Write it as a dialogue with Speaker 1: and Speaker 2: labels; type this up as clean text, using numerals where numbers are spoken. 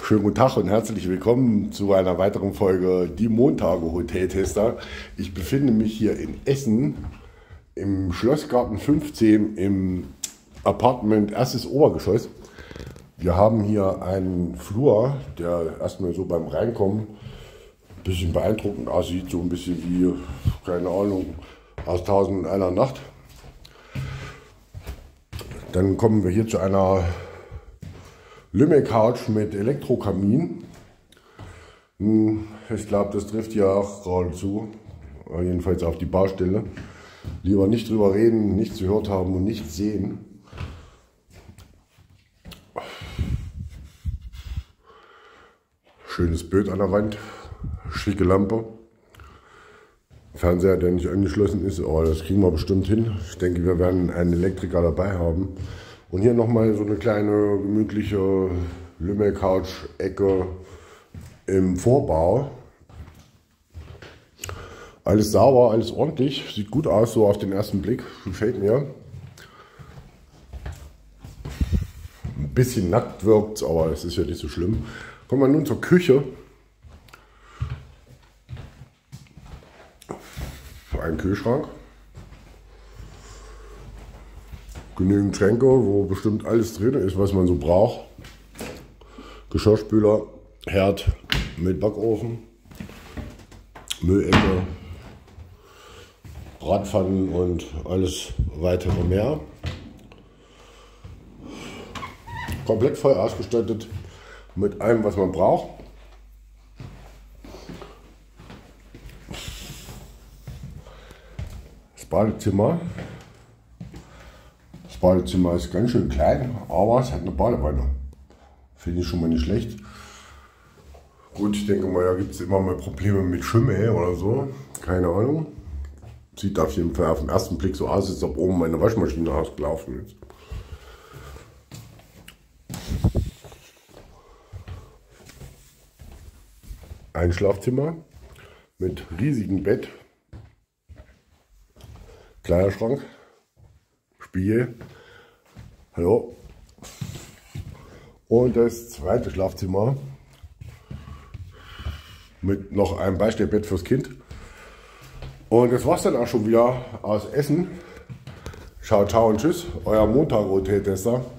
Speaker 1: Schönen guten Tag und herzlich willkommen zu einer weiteren Folge Die Montage Hoteltester. Ich befinde mich hier in Essen im Schlossgarten 15 im Apartment erstes Obergeschoss. Wir haben hier einen Flur, der erstmal so beim Reinkommen ein bisschen beeindruckend aussieht, so ein bisschen wie, keine Ahnung, aus 1001 Nacht. Dann kommen wir hier zu einer Lümmel-Couch mit Elektrokamin. Ich glaube, das trifft ja auch gerade zu, jedenfalls auf die Baustelle. Lieber nicht drüber reden, nichts gehört haben und nichts sehen. Schönes Bild an der Wand, schicke Lampe. Fernseher, der nicht angeschlossen ist, aber das kriegen wir bestimmt hin. Ich denke, wir werden einen Elektriker dabei haben. Und hier nochmal so eine kleine gemütliche Lümmel-Couch-Ecke im Vorbau. Alles sauber, alles ordentlich, sieht gut aus, so auf den ersten Blick, gefällt mir. Ein bisschen nackt wirkt es, aber es ist ja nicht so schlimm. Kommen wir nun zur Küche. Ein Kühlschrank. Genügend Schränke, wo bestimmt alles drin ist, was man so braucht. Geschirrspüler, Herd mit Backofen, Müllecke, Bratpfannen und alles weitere mehr. Komplett voll ausgestattet mit allem, was man braucht. Das Badezimmer. Das Badezimmer ist ganz schön klein, aber es hat eine Badewanne. Finde ich schon mal nicht schlecht. Gut, ich denke mal, da gibt es immer mal Probleme mit Schimmel oder so. Keine Ahnung. Sieht auf jeden Fall auf den ersten Blick so aus, als ob oben meine Waschmaschine ausgelaufen ist. Ein Schlafzimmer mit riesigem Bett, Kleiderschrank, Spiegel, hallo. Und das zweite Schlafzimmer mit noch einem Beistellbett fürs Kind. Und das war's dann auch schon wieder aus Essen. Ciao, ciao und tschüss, euer Montage Hoteltester.